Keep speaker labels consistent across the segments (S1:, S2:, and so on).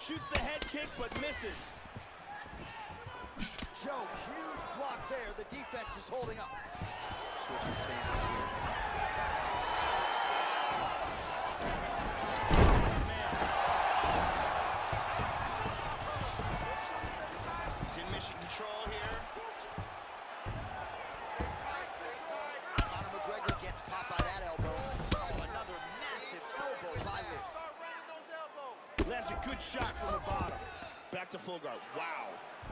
S1: Shoots the head kick, but misses.
S2: Joe, huge block there. The defense is holding up.
S3: Switching stances here.
S1: He's in mission control here.
S2: Conor McGregor gets caught by that elbow. Oh, another massive elbow by Liv.
S1: Lands a good shot from the bottom. Back to full guard. Wow.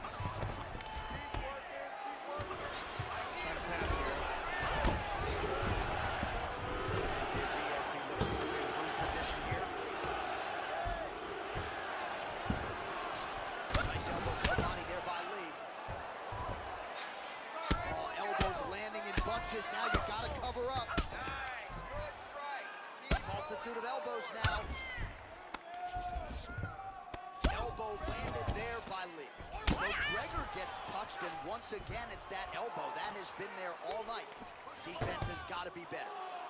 S2: Now you gotta cover up. Nice, good strikes. Multitude of elbows now. Elbow landed there by Lee. McGregor gets touched, and once again, it's that elbow. That has been there all night. Defense has got to be better.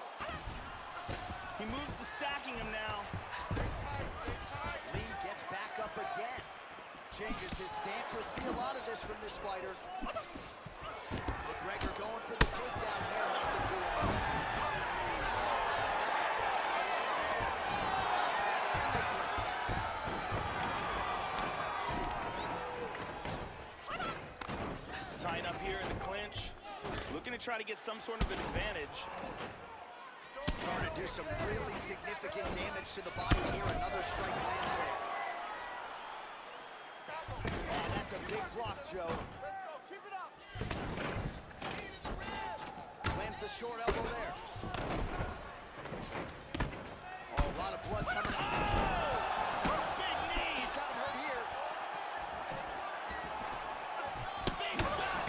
S1: He moves to stacking him now.
S2: Lee gets back up again. Changes his stance. You'll see a lot of this from this fighter. McGregor going for the takedown here, nothing doing though. And they clinch.
S1: Tying up here in the clinch. Looking to try to get some sort of an advantage.
S2: Trying to do some really significant damage to the body here. Another strike lands there. And that's a big block, Joe. Let's go, keep it up. Lands the short elbow there. Oh, a lot of blood coming out.
S1: Oh! Big knee!
S2: He's got him hurt here.
S1: Big shot!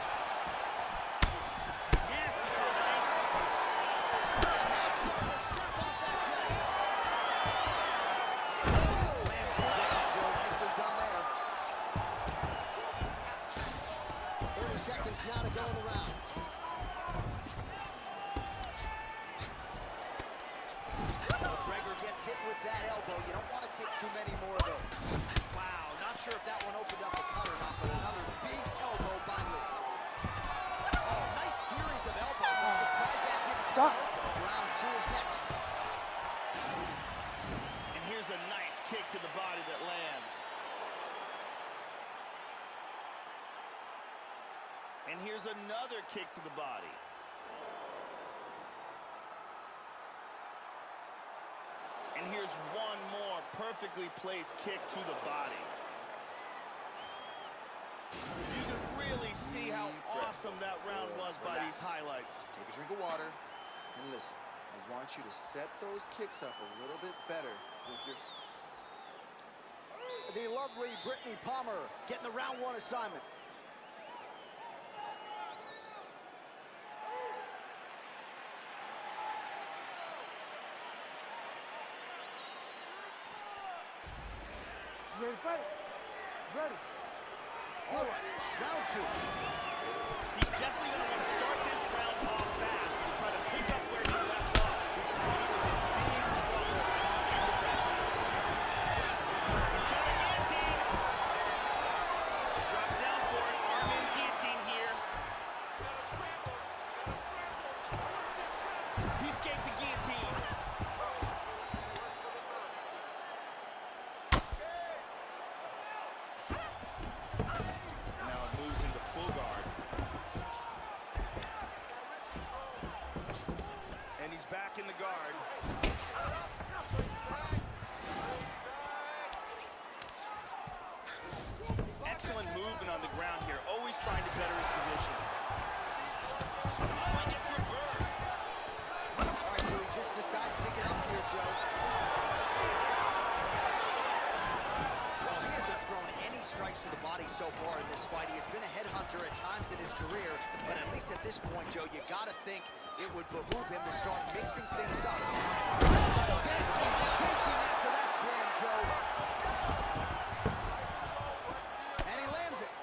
S1: Nasty combination.
S2: And now starting to snap off that jack. Slams him down, Joe. Nicely done there. 30 seconds now to go in the round. McGregor gets hit with that elbow. You don't want to take too many more of those. Wow, not sure if that one opened up a cut or not, but another big elbow by Lee. Oh, nice series of elbows. I'm surprised that didn't come open. Round two is next.
S1: And here's a nice kick to the body that lands. And here's another kick to the body. And here's one more perfectly placed kick to the body. You can really see how awesome that round was by these highlights.
S3: Take a drink of water and listen. I want you to set those kicks up a little bit better with your...
S2: The lovely Brittany Palmer getting the round one assignment.
S4: Ready to fight? Ready.
S2: All right, round two.
S1: He's definitely going to want to start this round off fast and try to pick up where he left off. His body was in big trouble. He's got a guillotine. Drops down for it. Arm in guillotine here. He escaped the guillotine. Back in the guard. Excellent movement on the ground here, always trying to better his position. Oh, he gets reversed.
S2: All right, so he just decides to get up here, Joe. Well, he hasn't thrown any strikes to the body so far in this fight. He has been a headhunter at times in his career, but at least at this point, Joe, you gotta think it would behoove him to start mixing things up. He's shaking after that slam, Joe. And he lands it.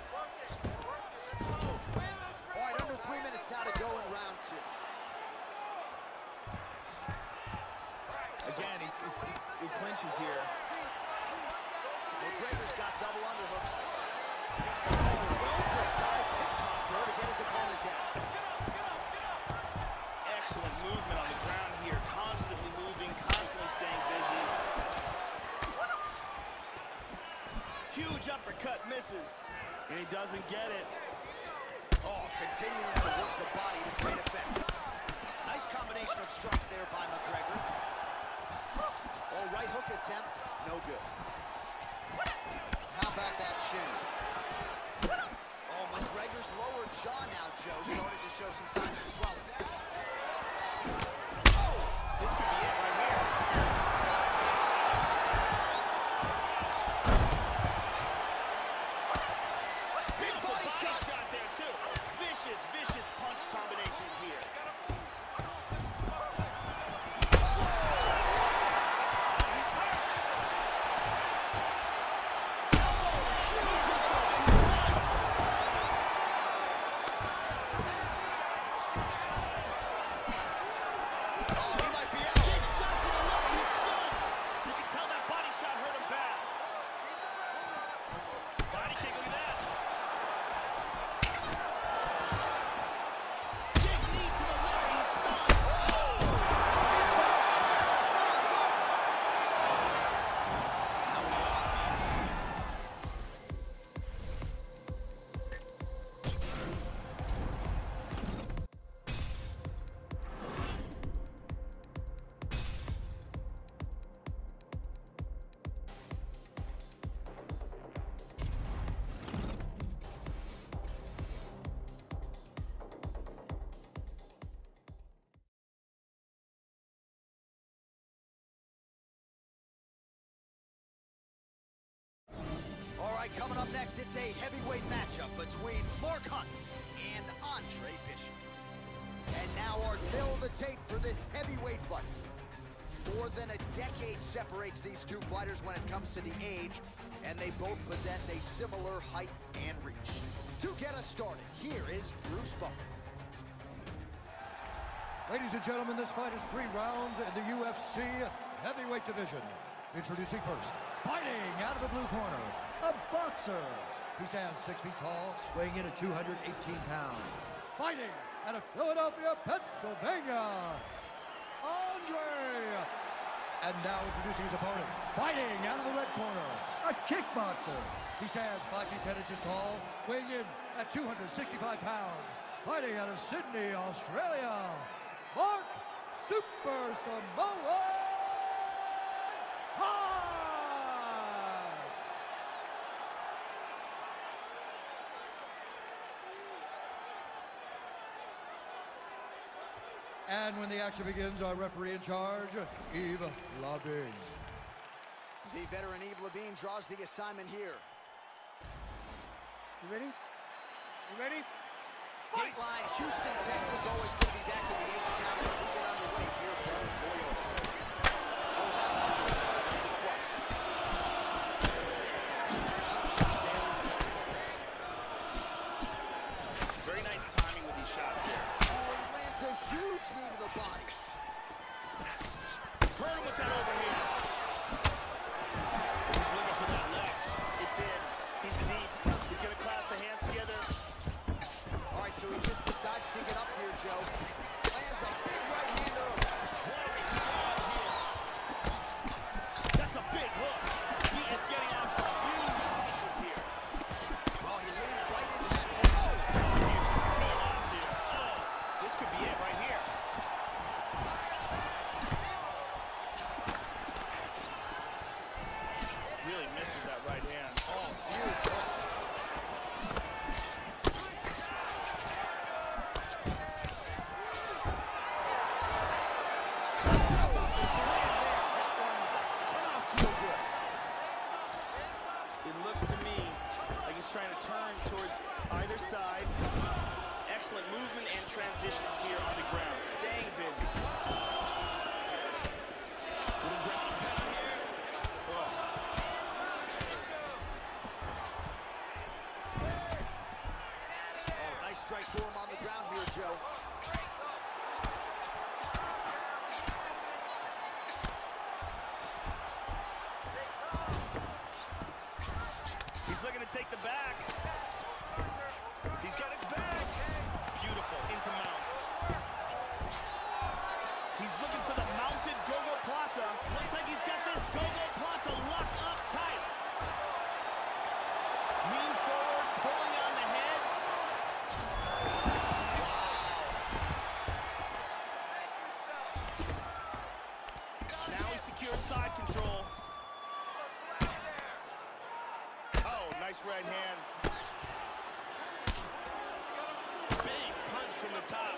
S2: All right, under 3 minutes now to go in round two.
S1: Again, he clinches here.
S2: McGregor's got double underhooks. Oh, well-disguised hip toss there to get his opponent down.
S1: Excellent movement on the ground here. Constantly moving, constantly staying busy. Huge uppercut misses. And he doesn't get it.
S2: Oh, continuing to work the body to great effect. Nice combination of strikes there by McGregor. Oh, right hook attempt, no good. How about that shin? Oh, McGregor's lower jaw now, Joe, started to show some signs of swelling.
S1: Oh, this could be it right here.
S2: Big body shot.
S1: Shot there, too. Vicious, vicious punch combinations here.
S2: Coming up next, it's a heavyweight matchup between Mark Hunt and Andre Bishop. And now our tale of the tape for this heavyweight fight. More than a decade separates these two fighters when it comes to the age, and they both possess a similar height and reach. To get us started, here is Bruce Buffer.
S5: Ladies and gentlemen, this fight is 3 rounds in the UFC heavyweight division. Introducing first, fighting out of the blue corner, a boxer. He stands 6 feet tall, weighing in at 218 pounds. Fighting out of Philadelphia, Pennsylvania, Andre. And now introducing his opponent, fighting out of the red corner, a kickboxer. He stands 5 feet 10 inches tall, weighing in at 265 pounds. Fighting out of Sydney, Australia, Mark Super Samoa Hunt. And when the action begins, our referee in charge, Yves Lavigne.
S2: The veteran Yves Lavigne draws the assignment here.
S4: You ready? You ready?
S2: Dateline, Houston, Texas, always good to be back in the H-Town as we get underway here for the Toyotas. Oh, that one landed flush.
S1: Very nice timing with these shots here.
S2: Oh, he lands a huge knee to the body.
S1: Burn him with that overhand. He's looking for that left. It's in. He's deep. He's going to clasp the hands together.
S2: All right, so he just decides to get up here, Joe. Lands a big right-hander.
S1: That's a big hook. He is getting off some huge punches here.
S2: Oh, he leaned right into that. Oh,
S1: Houston's teeing off here. Oh, this could be it right here. Really misses that right hand.
S2: oh, huge hook.
S1: It looks to me like he's trying to turn towards either side. Excellent movement and transitions here on the ground. Staying busy. Little ground pound here. Oh.
S2: Oh, nice strike for him on the ground here, Joe.
S1: take the back. He's got his back. Beautiful, into mounts. He's looking for the mounted gogoplata. Looks like he's got this gogoplata locked up tight. Lean forward, pulling on the head. Wow. Now he secured side control. Oh, nice right hand. Big punch from the top.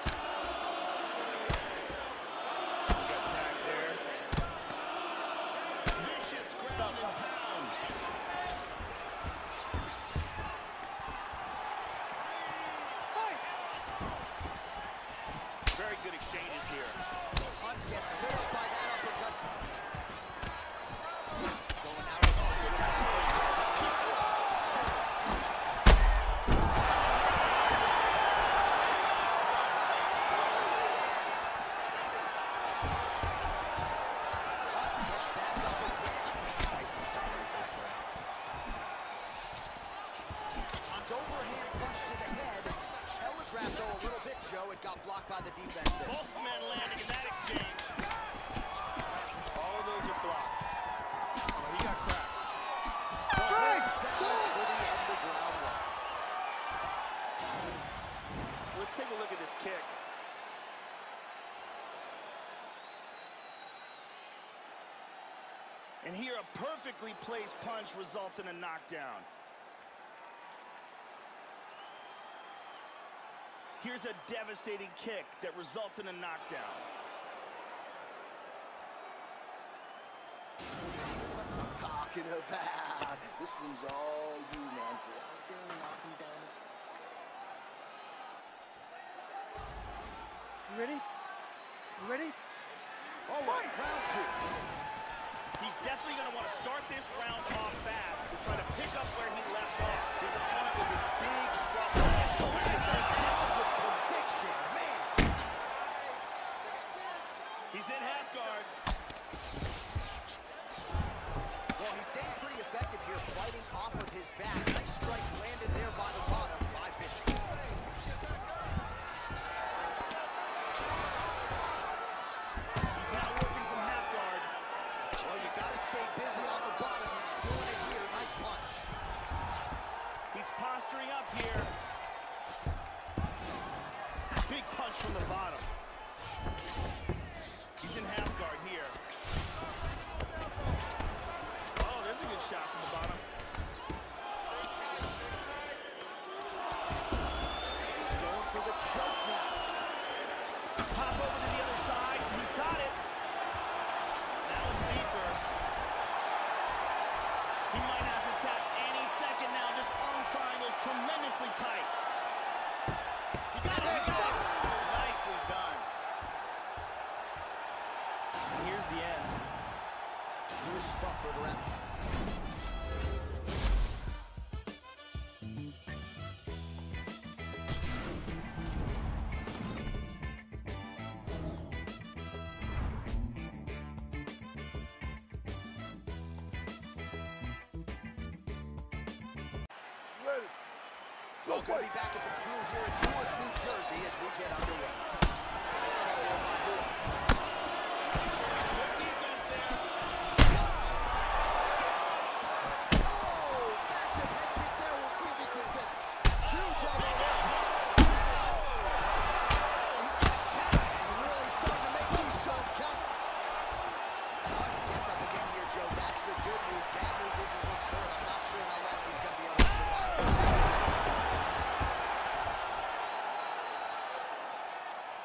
S1: Got tagged there. Vicious ground and pound. Very good exchanges here.
S2: Hunt gets lit up by that uppercut. Going out of overhand punch to the head. Telegraphed though a little bit, Joe. It got blocked by the defense there.
S1: Both men landing in that exchange. All of those are blocked. Oh, he got cracked.
S2: For the end of round one.
S1: Let's take a look at this kick. And here a perfectly placed punch results in a knockdown. Here's a devastating kick that results in a knockdown.
S6: Talking about. This one's all you, man. Go out there and knock him down.
S4: You ready? You ready?
S2: All right, round two.
S1: He's definitely going to want to start this round off fast and try to pick up where he left off. His opponent was in big trouble.
S2: Down with conviction, man.
S1: He's in half guard.
S2: Well, he's staying pretty effective here, fighting off of his back. Nice strike landed there by the bottom by Bishop.
S1: He's now working from half guard.
S2: Well, you got to stay busy on the bottom. He's doing it here. Nice punch.
S1: He's posturing up here. Big punch from the bottom. He's in half guard here. Oh, there's a good shot from the bottom.
S2: He's going for the choke now.
S1: Pop over to the other side. He's got it. Now it's deeper. He might have to tap any second now. This arm triangle's tremendously tight. He got it. He got it. Nicely done. And here's the end.
S2: Here's his buff for the round.
S4: Ready.
S2: We'll be back at the crew here in Newark, New Jersey as we get underway. Nice kick there by Hood.
S1: Good defense there.
S2: Oh, massive head kick there. We'll see if he can finish. Huge elbow there. And really starting to make these shots count. Hunt gets up again here, Joe. That's the good news. Bad news is he looks hurt. I'm not sure how long he's going to be able to survive.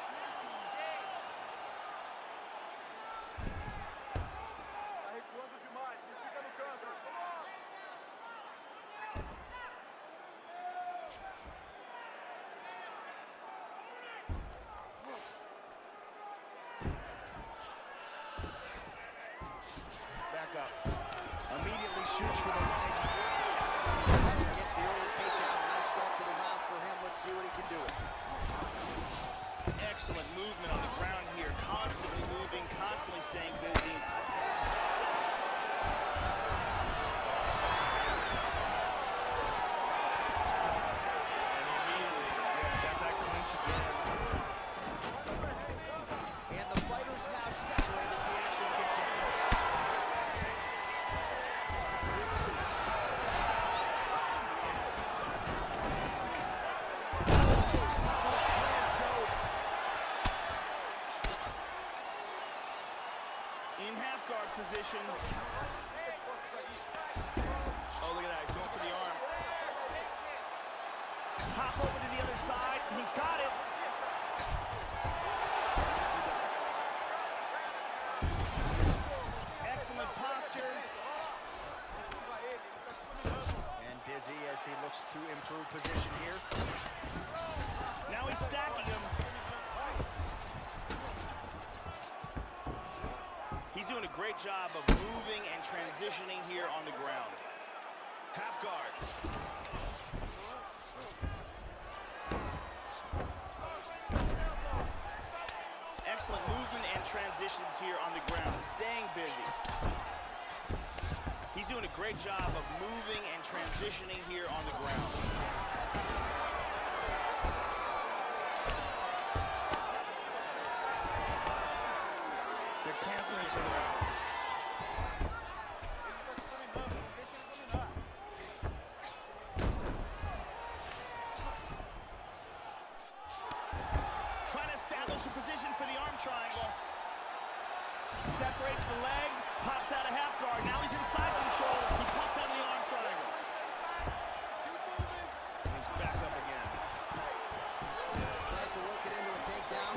S1: Drop over to the other side. He's got it. Excellent posture.
S2: And busy as he looks to improve position here.
S1: Now he's stacking him. He's doing a great job of moving and transitioning here on the ground. Half guard. Excellent movement and transitions here on the ground, staying busy. He's doing a great job of moving and transitioning here on the ground. They're canceling each other out. Trying to establish a position for the arm triangle. Separates the leg, pops out of half guard. Now he's inside control. He popped out of the arm triangle. And he's back up again.
S2: Tries to work it into a takedown.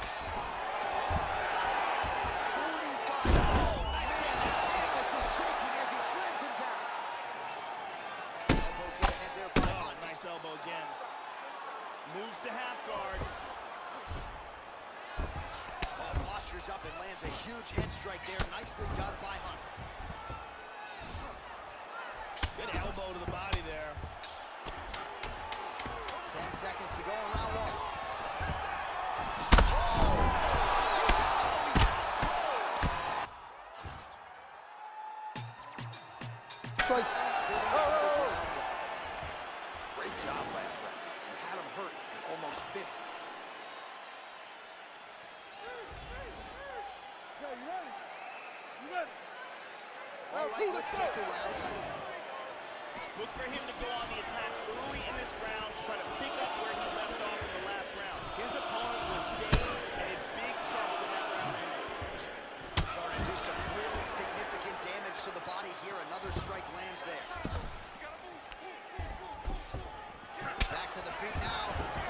S1: Elbow again. Moves to half guard.
S2: Oh, postures up and lands a huge head strike there. Nicely done by Hunt.
S1: Good elbow to the body there.
S2: 10 seconds to go in round one.
S3: Strikes.
S6: Great job last round. You had him hurt and almost fit.
S4: Yeah, you ready? You ready?
S2: All right, let's get to round two.
S1: Look for him to go on the attack early in this round, try to pick up where he left off in the last round. His opponent was dazed and in big trouble when that round ended.
S2: Starting to do some really significant damage to the body here. Another strike lands there. Back to the feet now.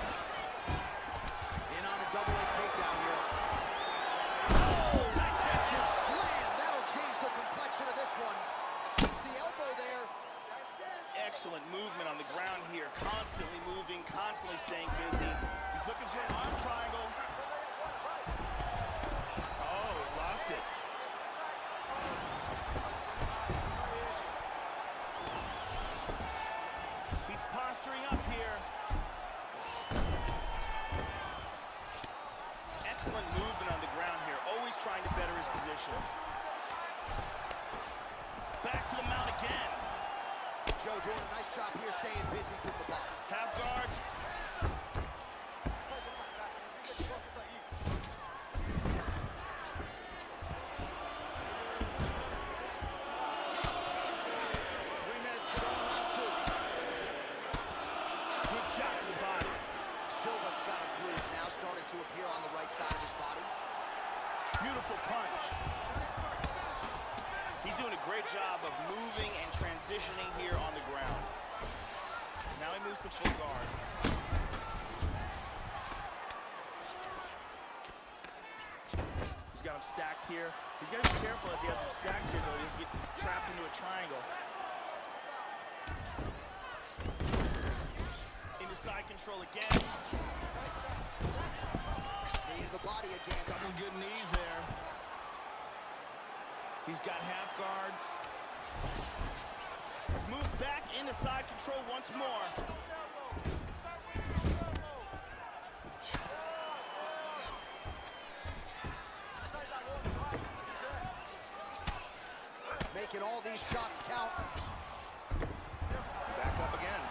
S2: In on a double leg takedown here. Oh, nice massive slam. That'll change the complexion of this one. Hits the elbow there.
S1: Excellent movement on the ground here, constantly moving, constantly staying busy. He's looking for an arm triangle. Oh, lost it. He's posturing up here. Excellent movement on the ground here, always trying to better his position. Back to the mount again.
S2: Joe doing a nice job here, staying busy from the bottom.
S1: Half guard. Good shot to the body.
S2: Silva's got a bruise now starting to appear on the right side of his body.
S1: Beautiful punch. He's doing a great job of moving and transitioning here on the ground. Now he moves to full guard. He's got him stacked here. He's got to be careful as he has him stacked here, though. He doesn't get trapped into a triangle. Into side control again.
S2: Knee to the body again.
S1: Couple good knees there. He's got half guard. He's moved back into side control once more.
S2: Making all these shots count.
S1: Back up again.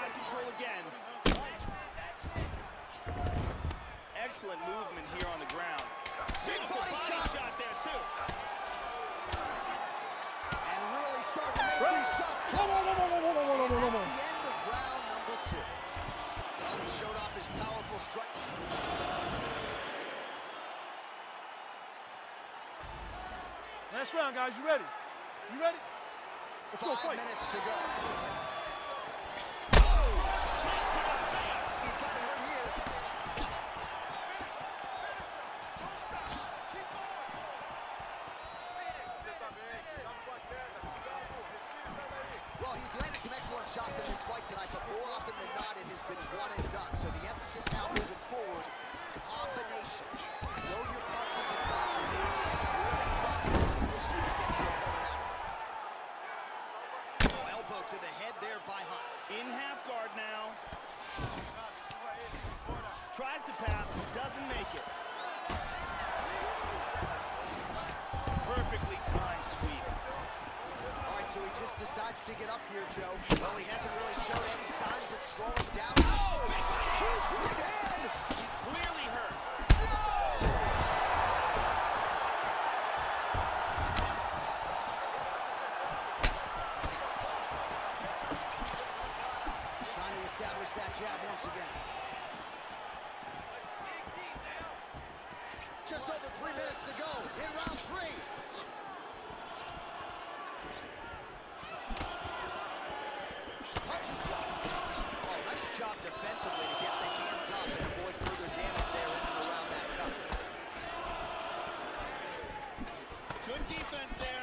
S1: Side control again. Excellent movement here on the ground. Beautiful body shot there, too.
S2: And really starting to make these shots count. That's the end of round number 2. Well, he showed off his powerful strike.
S4: Last round, guys. You ready? You ready? Let's go
S2: 5
S4: fight.
S2: minutes to go. He's got hurt here. Well, he's landed some excellent shots in this fight tonight, but more often than not, it has been one and done. So the emphasis now moving forward, combinations. Throw your punches and punches, and really try to push the issue to get your opponent out of it. Oh, elbow to the head there by Hunt.
S1: In half guard now. Tries to pass, but doesn't make it. Perfectly timed sweep.
S2: All right, so he just decides to get up here, Joe. Well, he hasn't really shown any signs of slowing down. Oh, huge right hand!
S1: He's clearly hurt.
S2: Trying to establish that jab once again. Just over 3 minutes to go in round 3. Punches. Oh, nice job defensively to get the hands up and avoid further damage there in and around that cup.
S1: Good defense there.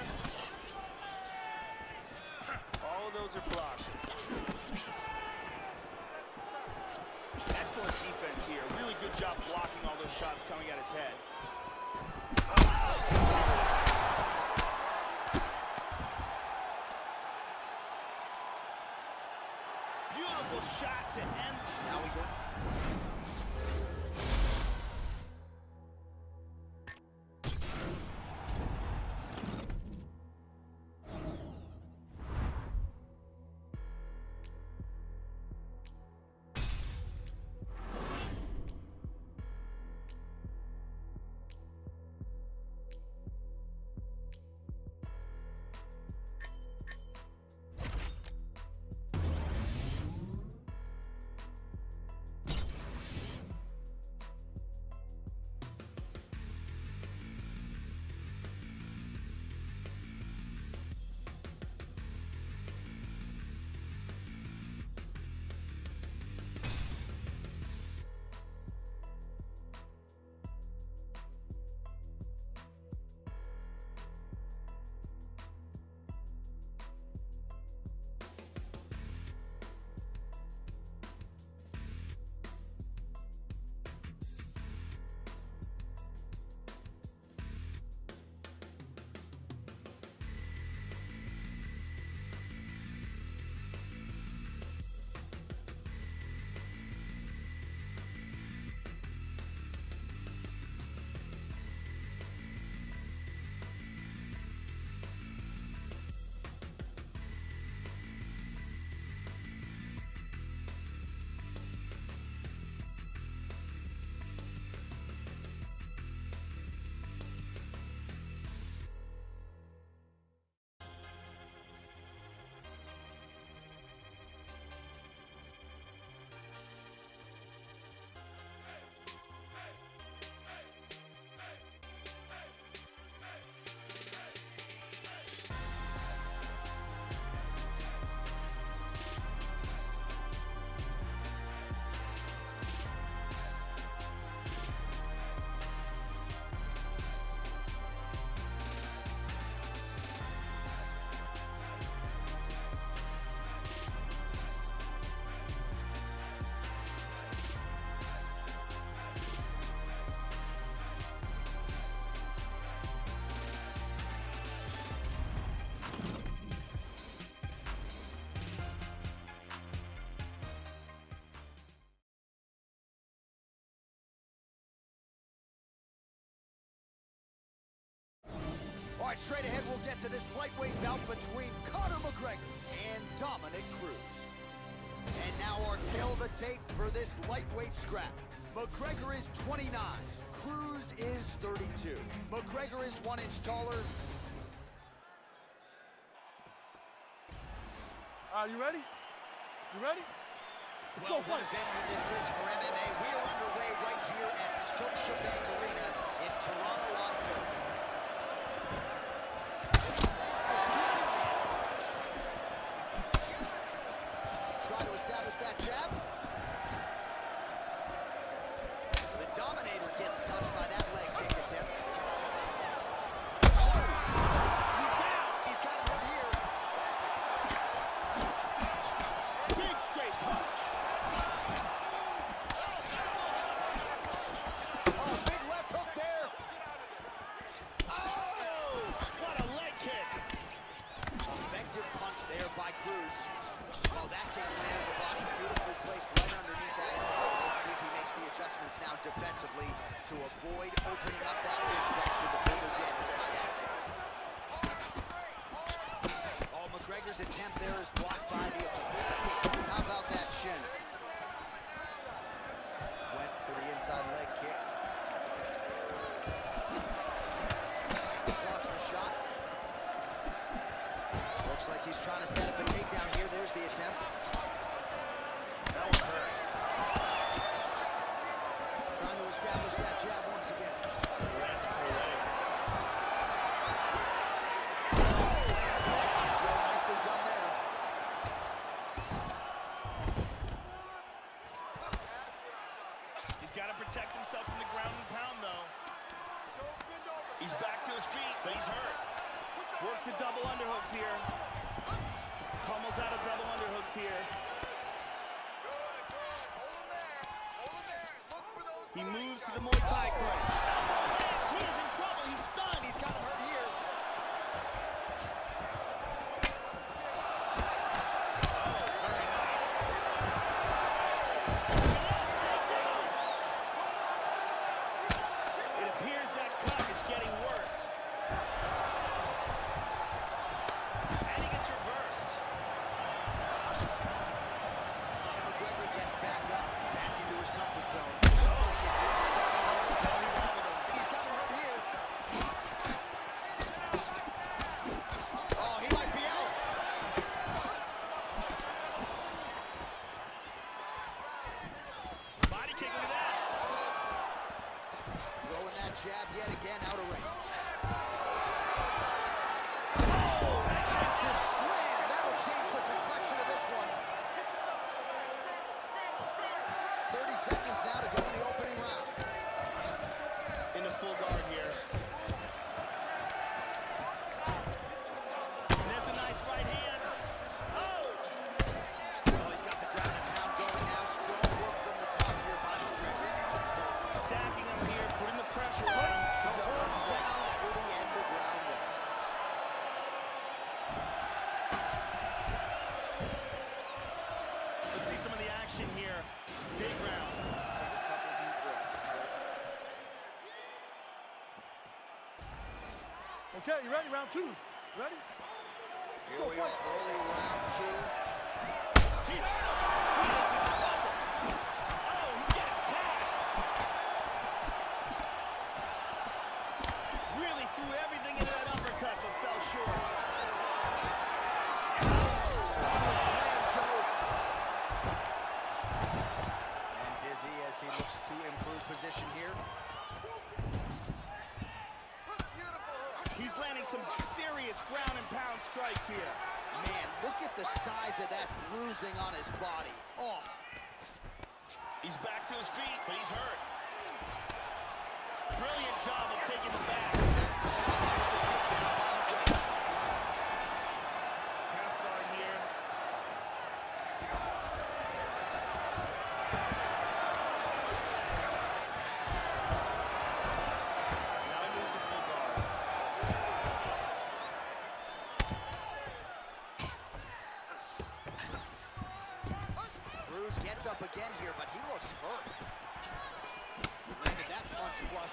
S1: All of those are blocked. Excellent defense here. Really good job blocking all those shots coming at his head. Beautiful shot to end.
S2: Now we go. All right, straight ahead, we'll get to this lightweight bout between Conor McGregor and Dominick Cruz. And now our tail of the tape for this lightweight scrap. McGregor is 29. Cruz is 32. McGregor is 1 inch taller.
S4: Are you ready? You ready? Let's go
S2: What
S4: fight.
S2: a venue this is for MMA. We are underway right here at Scotiabank Arena in Toronto, Ontario. Try to establish that jab. The Dominator gets touched by that leg kick attempt. Oh, he's down. He's got him right here.
S1: Big straight punch.
S2: Oh, big left hook there.
S1: Oh, what a leg kick.
S2: Effective punch there by Cruz. Oh, that kick landed the body beautifully placed right underneath that elbow. Let's see if he makes the adjustments now defensively to avoid opening up that midsection to further damage by that kick. Oh, McGregor's attempt there is blocked by the opponent. How about that shin? Went for the inside leg kick. Blocks the shot. Looks like he's trying to set up a takedown here. There's the attempt.
S1: That one hurt.
S2: Trying to establish that jab once again.
S1: That's correct.
S2: Joe, nicely done there.
S1: He's got to protect himself from the ground and pound, though. He's back to his feet, but he's hurt. Works the double underhooks here. Pummels out of double underhooks here. He moves to the Muay Thai crunch.
S2: He is in trouble. He's stunned. He's got him hurt here.
S1: It appears that cut is getting worse. And he gets reversed.
S2: Conor McGregor gets back up, back into his comfort zone. Looked like it did start a little bit. He's got him hurt here. Oh, he might be out.
S1: Body kick, look at that.
S2: Throwing that jab yet again out of range.
S1: Oh,
S2: Massive slam. That'll change the complexion of this one. 30 seconds now to go in the opening round.
S1: into full guard here. And there's a nice right hand. Oh!
S2: Oh, he's got the ground and pound going now. Strong work from the top here by McGregor.
S1: Stacking him here, putting the pressure on him.
S2: The horn sounds for the end of round one.
S1: Let's see some of the action here. Big round.
S4: Okay, you ready? Round 2. You ready?
S2: Here we are, early round 2.
S1: He's oh, he's getting tashed. Really threw everything into that uppercut, but fell short.
S2: Slam choke. And Dizzy as he looks to improve position here.
S1: He's landing some serious ground and pound strikes here.
S2: Man, look at the size of that bruising on his body. Oh,
S1: He's back to his feet, but he's hurt. Brilliant job of taking the back.
S2: there's the shot. There's the takedown by McGregor.
S1: Half guard here. Now he moves to full guard.
S2: Cruz gets up again here, but he looks hurt. He landed that punch flush.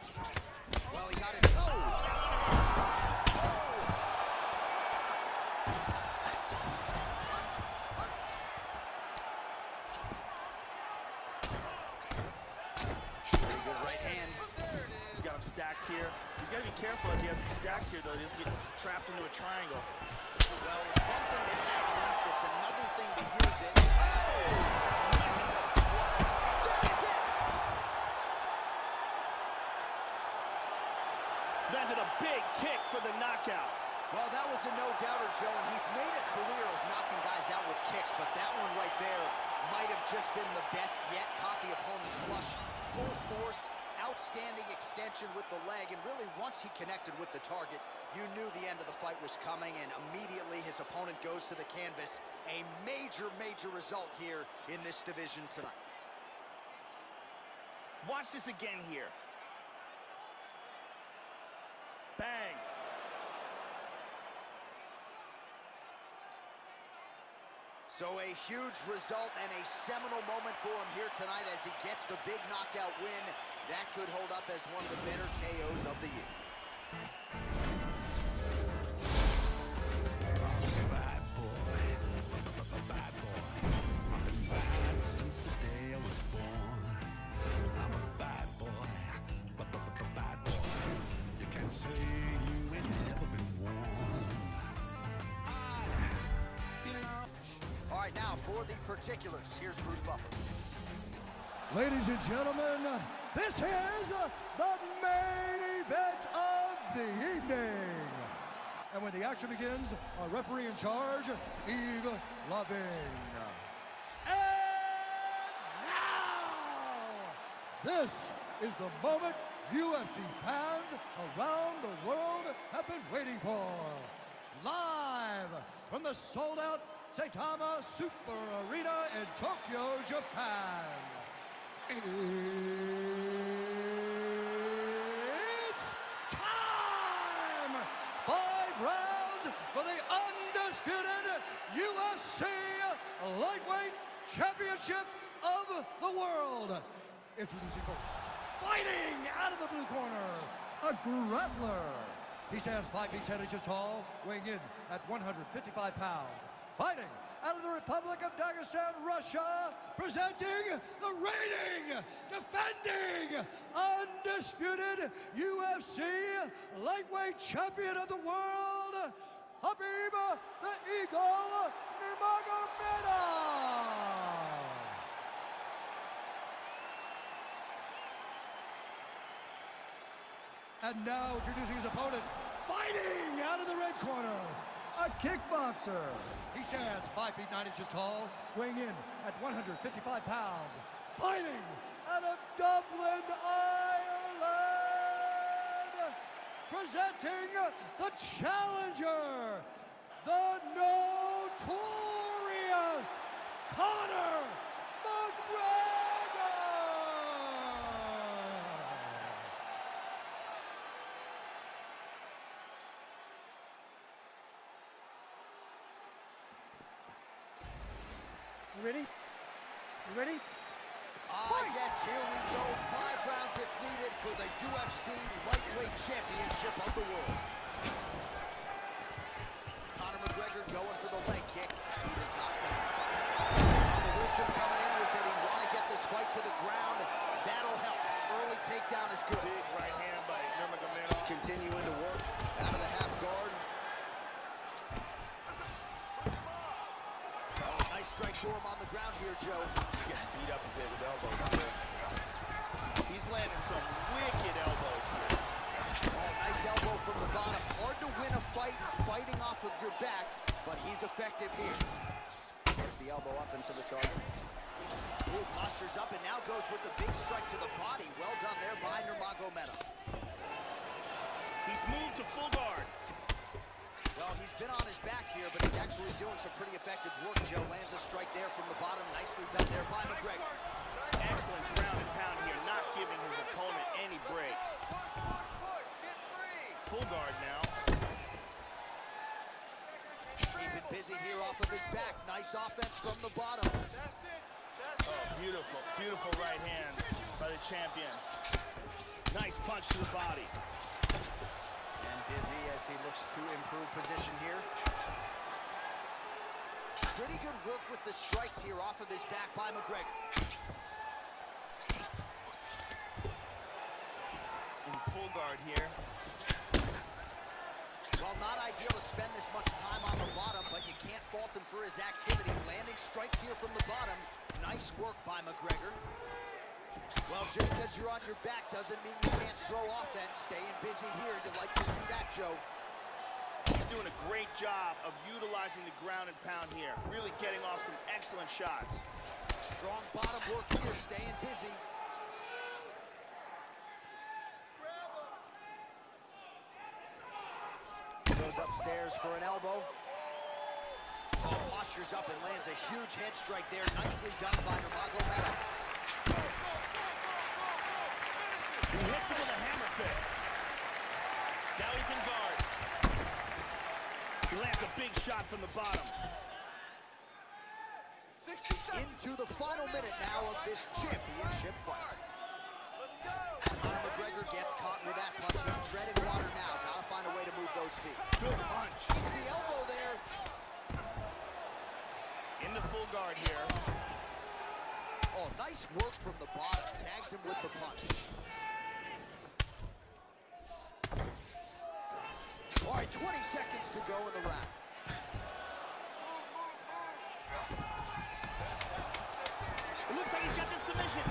S2: Well, he got his... Oh! Oh!
S1: stacked here. He's got to be careful as he has him stacked here, though. He doesn't get trapped into a triangle.
S2: Well, it's one thing to have length, it's another thing to use it.
S1: Landed a big kick for the knockout.
S2: Well, that was a no-doubter, Joe, and he's made a career of knocking guys out with kicks, but that one right there might have just been the best yet. Caught the opponent flush, full force, outstanding extension with the leg, and really once he connected with the target, you knew the end of the fight was coming, and immediately his opponent goes to the canvas. A major, major result here in this division tonight.
S1: Watch this again here. Bang.
S2: So a huge result and a seminal moment for him here tonight as he gets the big knockout win. That could hold up as one of the better KOs of the year.
S7: Bad boy. I've been bad since the day I was born. I'm a bad boy. Bad boy. You can't say you ain't never been warned.
S2: All right, now for the particulars, here's Bruce Buffer.
S5: Ladies and gentlemen, this is the main event of the evening. And when the action begins, our referee in charge, Yves Lavigne. And now, this is the moment UFC fans around the world have been waiting for. Live from the sold-out Saitama Super Arena in Tokyo, Japan. It's time! 5 rounds for the undisputed UFC Lightweight Championship of the World. Introducing first, fighting out of the blue corner, a grappler. He stands 5 feet 10 inches tall, weighing in at 155 pounds. Fighting out of the Republic of Dagestan, Russia, presenting the reigning, defending, undisputed UFC lightweight champion of the world, Khabib the Eagle Nurmagomedov. And now introducing his opponent, fighting out of the red corner, a kickboxer. He stands 5 feet 9 inches tall, weighing in at 155 pounds. Fighting out of Dublin, Ireland, presenting the challenger, the notorious Conor McGregor.
S4: You ready? You ready?
S2: Yes, here we go. 5 rounds if needed for the UFC Lightweight Championship of the world. Conor McGregor going for the leg kick. He does not connect. Now the wisdom coming in was that he want to get this fight to the ground. That'll help. Early takedown is good.
S1: Big right hand by Nurmagomedov.
S2: Continuing to work out of the half guard. Nice strike for him on the ground here, Joe.
S1: He's getting beat up a bit with elbows here. He's landing some wicked elbows here.
S2: Oh, nice elbow from the bottom. Hard to win a fight fighting off of your back, but he's effective here. Gets the elbow up into the target. Ooh, postures up and now goes with the big strike to the body. Well done there by Nurmagomedov.
S1: He's moved to full guard.
S2: Well, he's been on his back here, but he's actually doing some pretty effective work. Joe lands a strike there from the bottom. Nicely done there by McGregor.
S1: Excellent ground and pound here, not giving his opponent any breaks. Full guard now.
S2: Keeping busy here off of his back. Nice offense from the bottom.
S1: Oh, beautiful, beautiful right hand by the champion. Nice punch to the body.
S2: And busy as he looks to improve position here. Pretty good work with the strikes here off of his back by McGregor.
S1: full guard here.
S2: Well, not ideal to spend this much time on the bottom, but you can't fault him for his activity. Landing strikes here from the bottom. Nice work by McGregor. Well, just because you're on your back doesn't mean you can't throw offense. Staying busy here. You'd like to see that, Joe.
S1: He's doing a great job of utilizing the ground and pound here. Really getting off some excellent shots.
S2: Strong bottom work here, staying busy. Goes upstairs for an elbow. Oh, postures up and lands a huge head strike there. Nicely done by Nurmagomedov.
S1: He hits him with a hammer fist. Now he's in guard. He lands a big shot from the bottom.
S2: Into the final minute now of this championship fight. Let's go. Conor McGregor gets caught with that punch. He's treading water now. Gotta find a way to move those feet.
S1: Good punch.
S2: The elbow there.
S1: In the full guard here.
S2: Oh, nice work from the bottom. Tags him with the punch. All right, 20 seconds to go in the round.
S1: It looks like he's got the submission.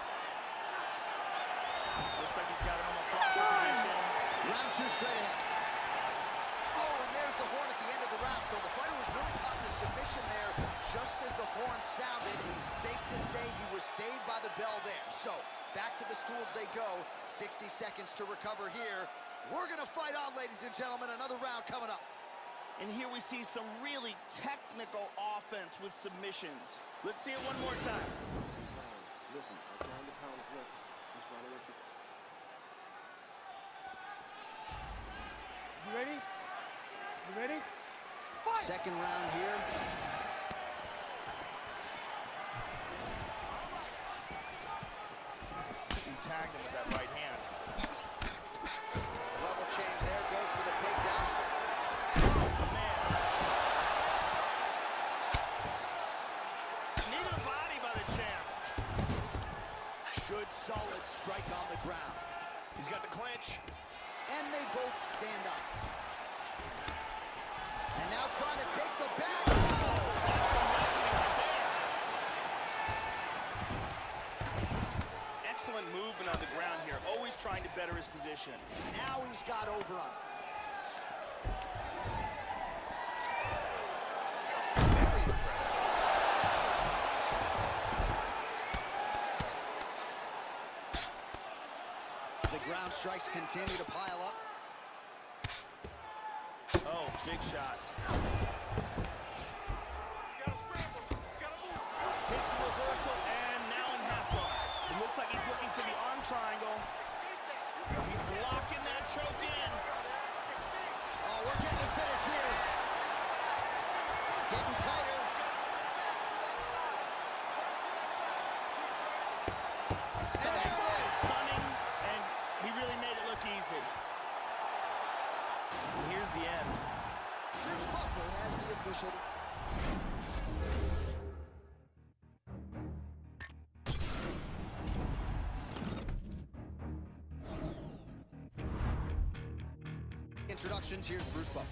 S1: Looks like he's got him on a proper position.
S2: Round 2 straight ahead. Oh, and there's the horn at the end of the round. So the fighter was really caught in a submission there just as the horn sounded. Safe to say he was saved by the bell there. So back to the stools they go. 60 seconds to recover here. We're going to fight on, ladies and gentlemen. Another round coming up.
S1: And here we see some really technical offense with submissions. Let's see it one more time.
S6: Listen, that ground and pound is working. That's why I want you.
S4: You ready? You ready? Fight!
S2: Second round here.
S1: He tagged him with that right hand.
S2: Level change there. Goes for the takedown. Solid strike on the ground.
S1: He's got the clinch.
S2: And they both stand up. And now trying to take the back. Oh,
S1: excellent movement on the ground here. Always trying to better his position.
S2: Now he's got overrun. Very impressive. The ground strikes continue to pile up.
S1: Oh, big shot.
S4: You gotta scramble. You gotta move.
S1: Hits the reversal, and now in half guard. It looks like he's looking for the arm triangle. He's locking that choke in.
S2: Oh, we're getting a finish here. Getting tighter. And there it is.
S1: Stunning, and he really made it look easy. And here's the end.
S2: Bruce Buffer has the official. Introductions, here's Bruce Buffer.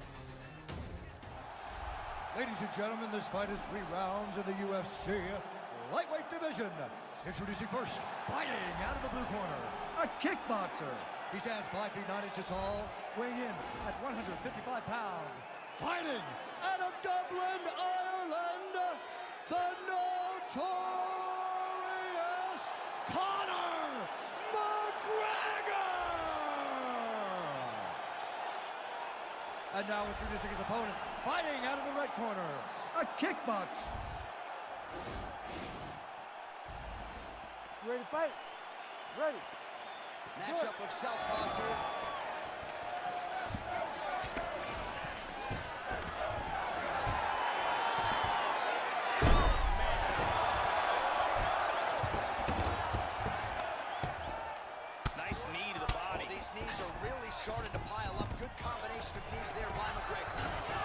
S5: Ladies and gentlemen, this fight is 3 rounds in the UFC lightweight division. Introducing first, fighting out of the blue corner, a kickboxer. He stands 5 feet 9 inches tall, weighing in at 155 pounds. Fighting out of Dublin, Ireland, the notorious Conor McGregor! And now introducing his opponent, fighting out of the red corner, a kickbox.
S4: You ready to fight? Ready.
S2: Matchup of southpaws here.
S1: Nice knee to the body.
S2: Oh, these knees are really starting to pile up. Good combination of knees there by McGregor.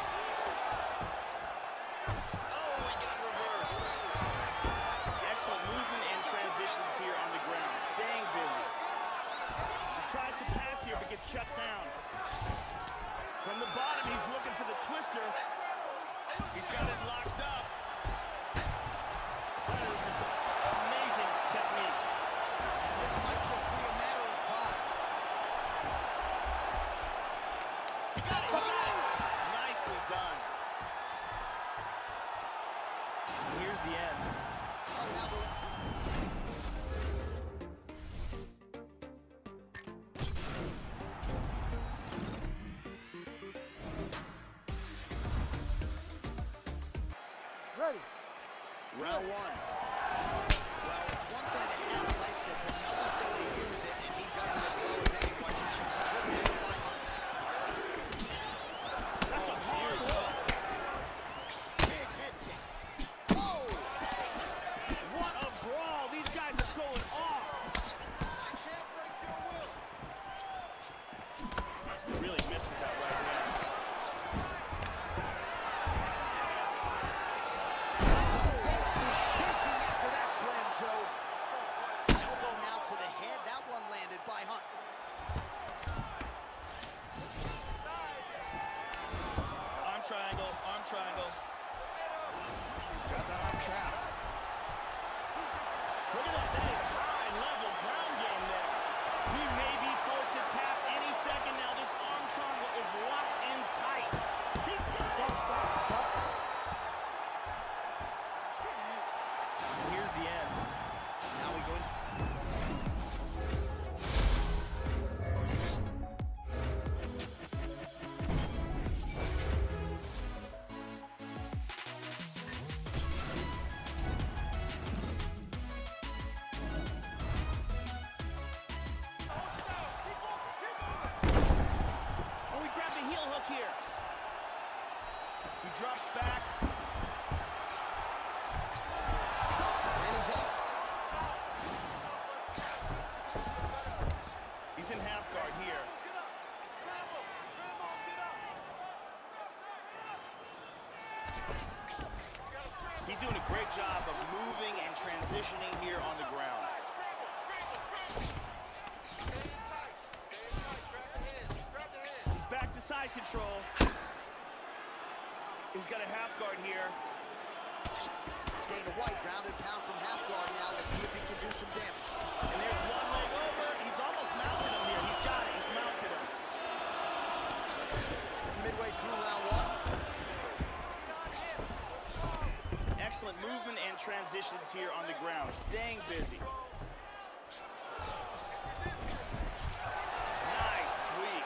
S1: Oh, he got reversed. Excellent movement and transitions here on the ground. Staying busy. He tries to shut down. From the bottom, he's looking for the twister. He's got it locked up. That is just amazing technique.
S2: And this might just be a matter of time.
S1: Got it. Nicely done. Here's the end.
S2: Now
S4: Ready.
S2: round one. Well, it's one thing to have life, that's another thing to use it, and he doesn't as well as anyone. Nice good there by Hunt.
S1: That's a hard hook.
S2: Big head kick. Oh!
S1: What a brawl. These guys are going off. Really missed with that right hand.
S2: Shaking after that slam, Joe. Elbow now to the head. That one landed by Hunt.
S1: Arm triangle, arm triangle. He's got that arm trapped. Look at that. That is high-level ground game there. He may be forced to tap any second now. This arm triangle is locked in tight. He's got it. And here's the end.
S2: Now we go into...
S1: Oh, he grabbed the heel hook here. He drops back.
S2: And he's out.
S1: He's in half guard here. He's doing a great job of moving and transitioning here on the ground. He's back to side control. He's got a half guard here.
S2: Dana White ground and pound from half guard now. Let's see if he can do some damage.
S1: And there's one leg over. He's almost mounted him here. He's got it. He's mounted him.
S2: Midway through round one.
S1: Excellent movement and transitions here on the ground. Staying busy. Nice sweep.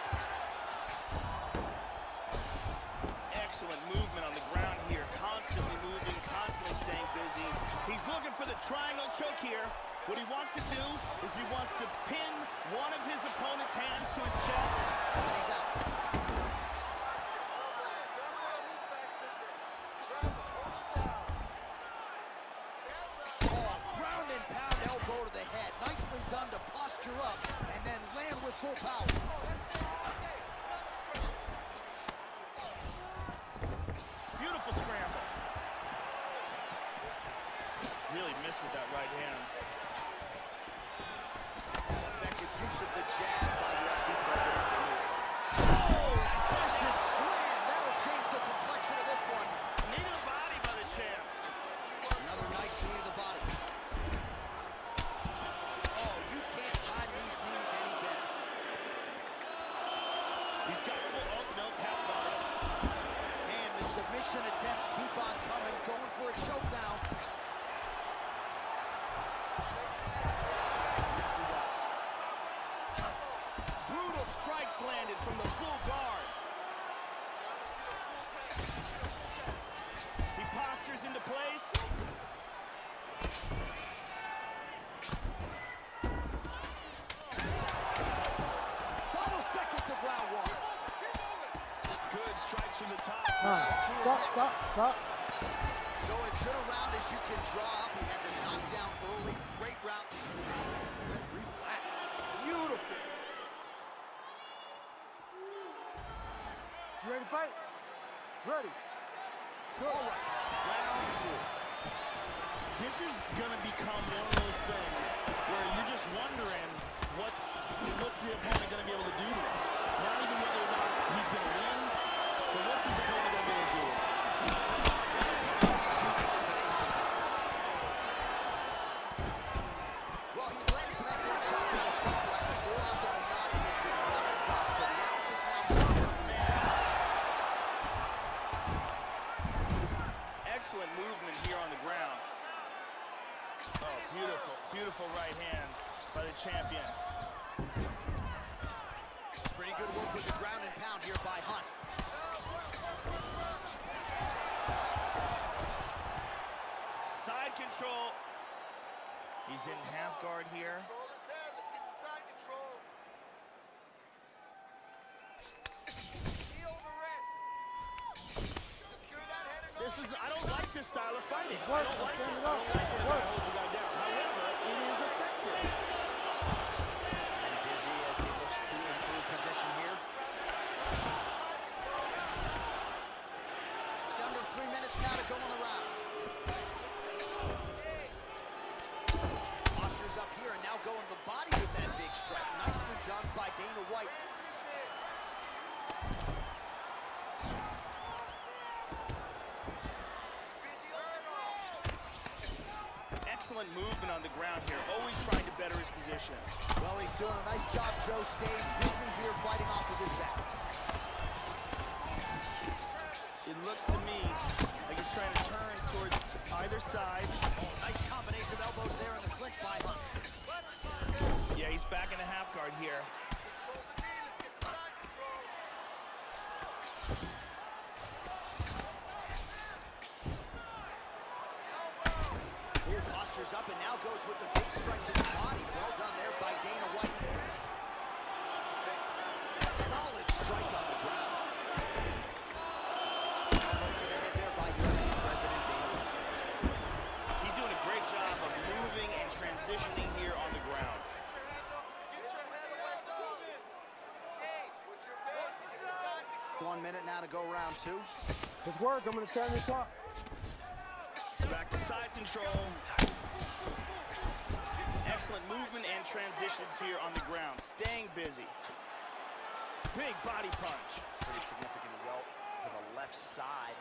S1: Excellent movement on the ground here. Constantly moving, constantly staying busy. He's looking for the triangle choke here. What he wants to do is he wants to pin one of his opponent's hands to his chest.
S2: And he's out. Oh, ground and pound elbow to the head. Nicely done to posture up and then land with full power.
S1: Beautiful scramble. Really missed with that right hand.
S2: Effective use of the jab by UFC President Dana. Oh, aggressive slam. That'll change the complexion of this one.
S1: Knee to the body by the champ.
S2: Another nice knee to the body. Oh, you can't time these knees any better.
S1: He's got full, oh, no, tap guard.
S2: And the submission attempts keep on coming, going for a choke down. Nicely done.
S1: Brutal strikes landed from the full guard. He postures into place.
S2: Final seconds of round one.
S1: Good strikes from the top.
S4: Stop.
S2: So as good a round as you can draw up. He had the knockdown early. Great round. Relax. Beautiful.
S4: You ready to fight? Ready.
S2: All right. Round two.
S1: This is gonna become one of those things where you're just wondering what's the opponent gonna be able to do to him. Beautiful right hand by the champion.
S2: Pretty good work with the ground and pound here by Hunt.
S1: Side control. He's in half guard here.
S6: Control his head. Let's get the side control. Feel the rest. Secure that head and
S1: This is, I don't like this style of fighting. I
S4: Work,
S1: don't like it.
S4: stand
S1: I
S4: it up.
S1: don't like when a guy
S4: Work.
S1: holds a guy down. However, it is effective.
S2: And Busy as he looks to improve position here. Under 3 minutes now to go on the round. Postures up here and now going to the body with that big strike. Nicely done by Dana White.
S1: Excellent movement on the ground here. Always trying to better his position.
S2: Well, he's doing a nice job, Joe, staying busy here fighting off of his back.
S1: It looks to me like he's trying to turn towards either side.
S2: Nice combination of elbows there in the clinch by Hunt.
S1: Yeah, he's back in a half guard here.
S6: Control the knee. Let's get the side control.
S2: Ooh, postures up and now goes with the big strike to the body. Well done there by Dana White. Solid strike on the ground. Elbow to the head there by UFC President Dana White.
S1: He's doing a great job of moving and transitioning here on the ground.
S6: Get your head elbow. Switch your base to get the side control.
S2: 1 minute now to go round 2.
S4: Let's work. I'm going to stand this up.
S1: Back to side control. Excellent movement and transitions here on the ground. Staying busy. Big body punch.
S2: Pretty significant welt to the left side.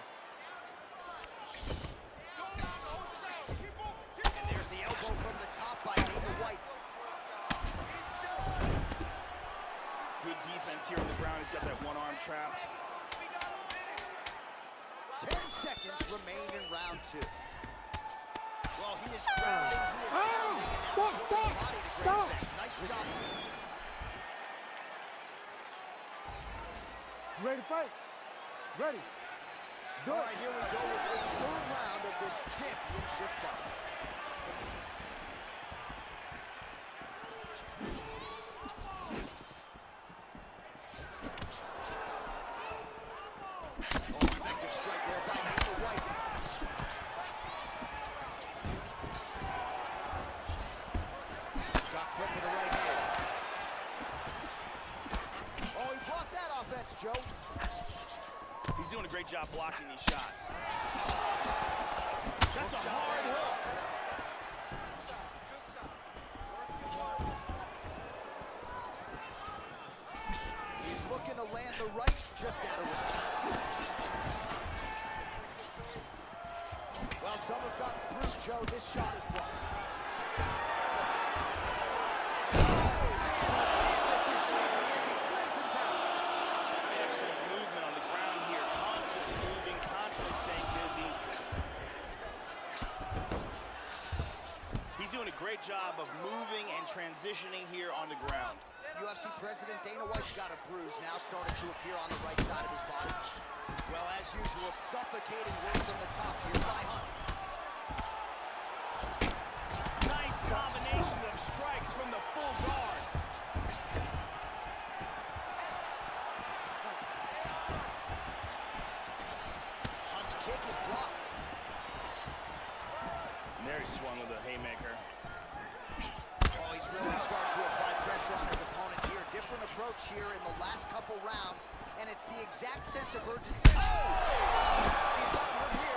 S2: And there's the elbow from the top by Dana White.
S1: Good defense here on the ground. He's got that one arm trapped.
S2: 10 seconds remain in round 2. Well, he is grounding, he is pounding, and now he's putting the body to great effect. Nice job.
S4: You ready to fight? Ready. Do
S2: All
S4: it.
S2: right, here we go with this 3rd round of this championship fight. Effective strike there by Dana White. Got put with the right hand. Oh, he blocked that offense, Joe.
S1: He's doing a great job blocking these shots. That's a hard hook.
S2: He's looking to land the rights just out of reach. Well, some have gotten through, Joe. This shot is blocked. Oh, man, this is shaking as he slams him down.
S1: Excellent movement on the ground here. Constantly moving, constantly staying busy. He's doing a great job of moving and transitioning here on the ground.
S2: UFC President Dana White's got a bruise now starting to appear on the right side of his body. Well, as usual, suffocating work from the top here by Hunt.
S1: Nice combination of strikes from the full guard.
S2: Hunt's kick is blocked.
S1: And there he swung with a haymaker.
S2: Oh, he's really starting to apply pressure on his opponent here. Different approach here in the last couple rounds, and it's the exact sense of urgency. Oh! He's got one here.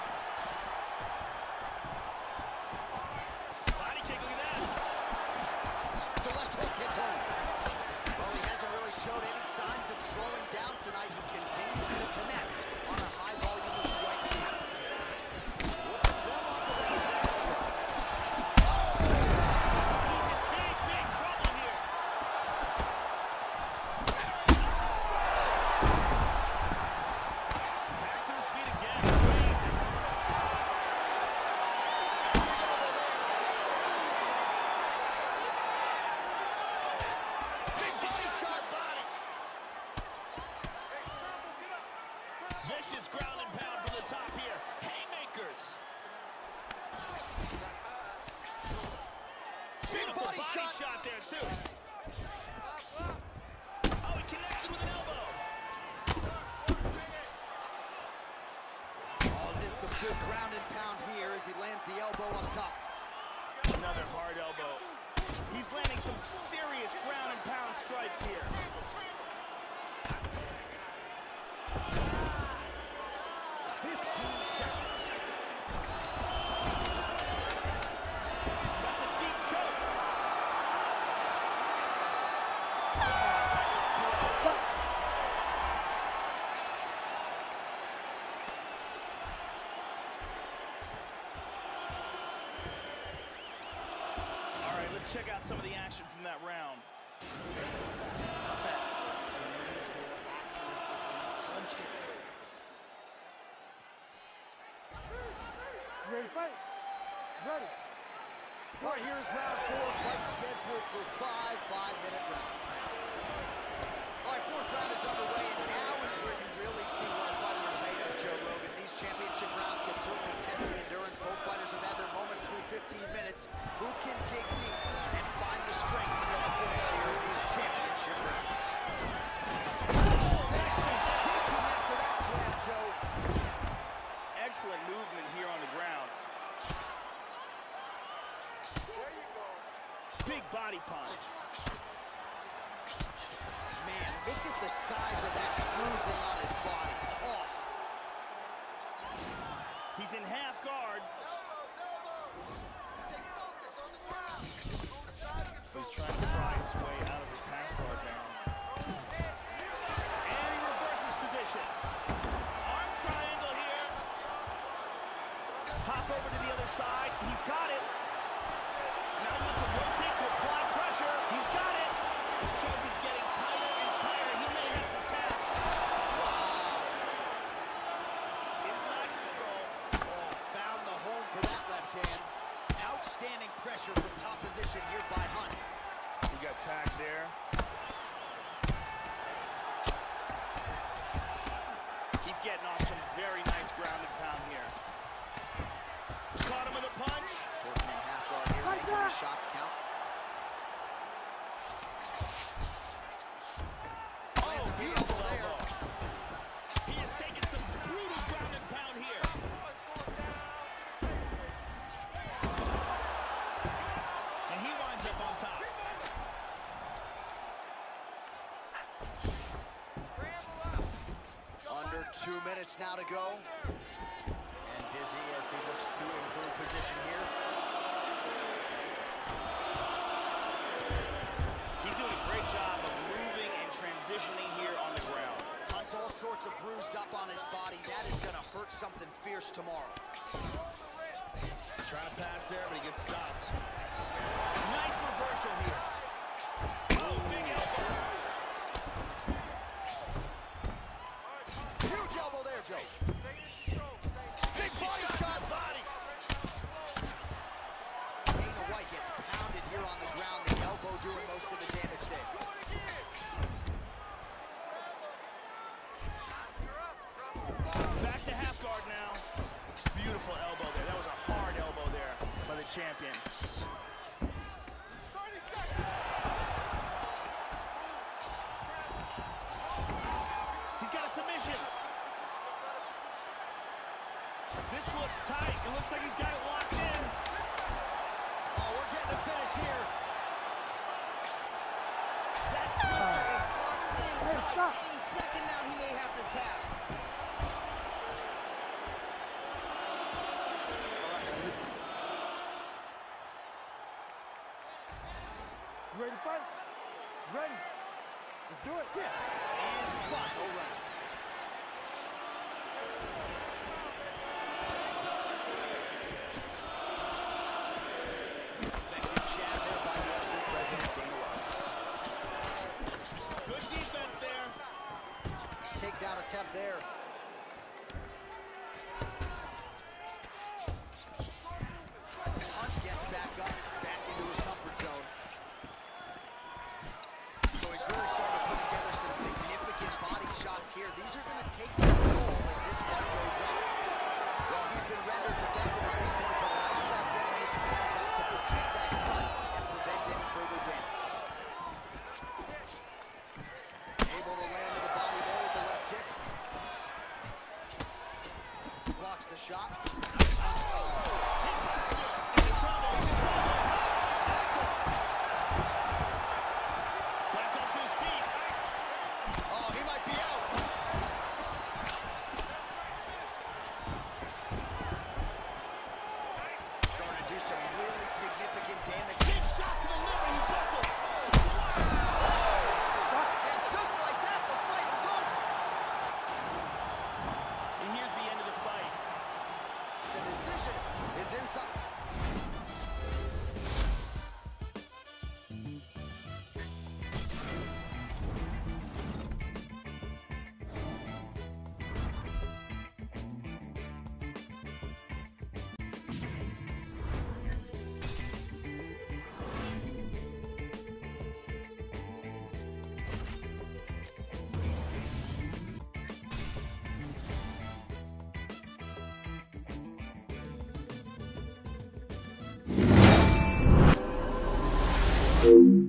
S1: Body kick, look at that.
S2: The left hook hits home. Well, he hasn't really showed any signs of slowing down tonight. He continues to connect on a high volume of strikes here. Whoops, well off of that jab shot.
S1: Big, big trouble here. Back to his feet again. Beautiful body shot there, too. Oh, he connects with an elbow.
S2: Oh, this is some good ground and pound here as he lands the elbow up top.
S1: Another hard elbow. He's landing some serious ground and pound strikes here.
S2: 15 seconds.
S1: That's a deep choke. All right, let's check out some of the action from that round.
S4: You ready to fight? Ready.
S2: All right, here's round 4, fight scheduled for 5 5-minute rounds. All right, 4th round is underway, and now is where you really see what a fighter is made of, Joe Rogan. These championship rounds can certainly test the endurance. Both fighters have had their moments through 15 minutes. Who can dig deep and find the strength to get the finish here in these championship rounds? Actually shaking after that slam, Joe.
S1: Excellent movement here on the ground. Big body punch.
S2: Man, look at the size of that bruising on his body. Oh.
S1: He's in half guard. He's trying to pry his way out of his half guard now. And he reverses position. Arm triangle here. Hop over to the other side. He's got it. Now he wants to rotate to apply pressure. He's got it. His choke is getting tighter and tighter. He may have to tap. Wow. Inside control.
S2: Oh, found the home for that left hand. Outstanding pressure from top position here by Hunt.
S1: He got tagged there. He's getting off some very nice ground and pound here. Caught him with a punch.
S2: Working in half guard here, making the shots count. Lands a big elbow there.
S1: He is taking some brutal ground and pound here. And he winds up on top.
S2: Under 2 minutes now to go. And Dizzy as he looks to improve position here.
S1: He's doing a great job of moving and transitioning here on the ground.
S2: Hunt's all sorts of bruised up on his body. That is going to hurt something fierce tomorrow.
S1: Trying to pass there, but he gets stopped. Nice reversal here. Oh, big elbow.
S2: Huge elbow there, Joe. Big body shot.
S1: Body.
S2: Dana White gets pounded here on the ground. The elbow doing most of the damage there.
S1: Back to half guard now. Beautiful elbow there. That was a hard elbow there by the champion.
S4: 30 seconds.
S1: He's got a submission. This looks tight. It looks like he's got it locked in.
S2: Oh, we're getting a finish here.
S1: That twister is locked in
S4: Hey,
S1: tight.
S4: stop.
S1: Any second now he may have to tap.
S3: All right, now listen.
S4: You ready to fight? Ready. Let's do it.
S2: And final round. Effective jab there by UFC President Dana White.
S1: Good defense there.
S2: Takedown attempt there. Hunt gets back up, back into his comfort zone. So he's really starting to put together some significant body shots some really significant damage.
S1: Big shot to the liver. He's buckled.
S2: And just like that, the fight is over.
S1: And here's the end of the fight.
S2: The decision is inside.
S8: Boom.